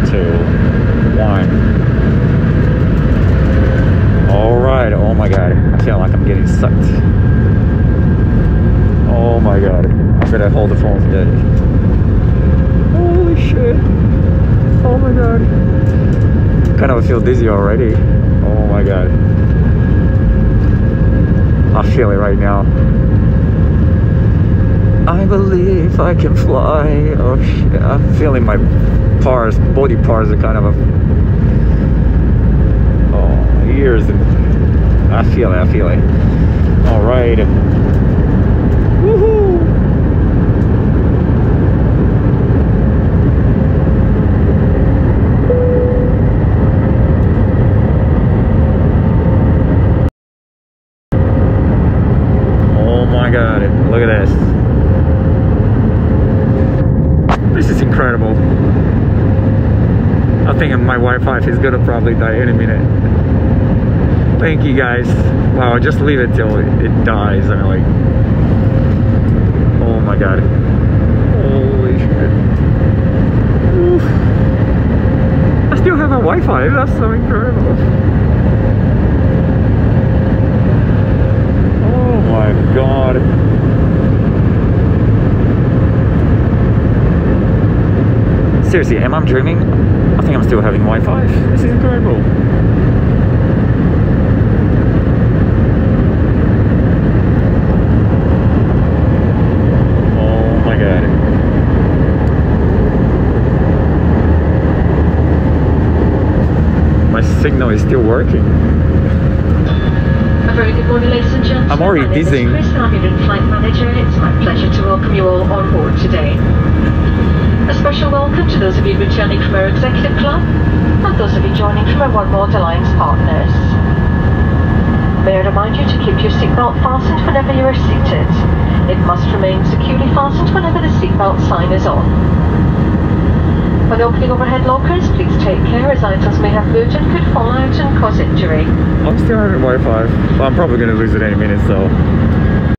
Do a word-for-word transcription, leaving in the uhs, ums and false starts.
two, one. Alright, oh my god. I feel like I'm getting sucked. Oh my god. I better hold the phone steady. Holy shit. Oh my god. Kind of feel dizzy already. Oh my god. I feel it right now. I believe I can fly. Oh shit. I'm feeling my parts, body parts are kind of a, oh, ears, and I feel it, I feel it. All right. Woohoo! Oh my god, look at this. This is incredible. I think my Wi-Fi is gonna probably die any minute. Thank you guys. Wow, just leave it till it, it dies. I'm like, oh my god. Holy shit. Oof. I still have a Wi-Fi. That's so incredible. Oh my god. Seriously, am I dreaming? I think I'm still having Wi-Fi. This is incredible. Oh my god. My signal is still working. A very good morning, ladies and gentlemen. I'm already dizzying. My name is Chris, and I'm your in-flight manager, and it's my pleasure to welcome you all on board today. A special welcome to those of you returning from our Executive Club and those of you joining from our Oneworld Alliance partners. May I remind you to keep your seatbelt fastened whenever you are seated. It must remain securely fastened whenever the seatbelt sign is on. When opening overhead lockers, please take care as items may have moved and could fall out and cause injury. I'm still having Wi-Fi. Well, I'm probably going to lose it any minute, so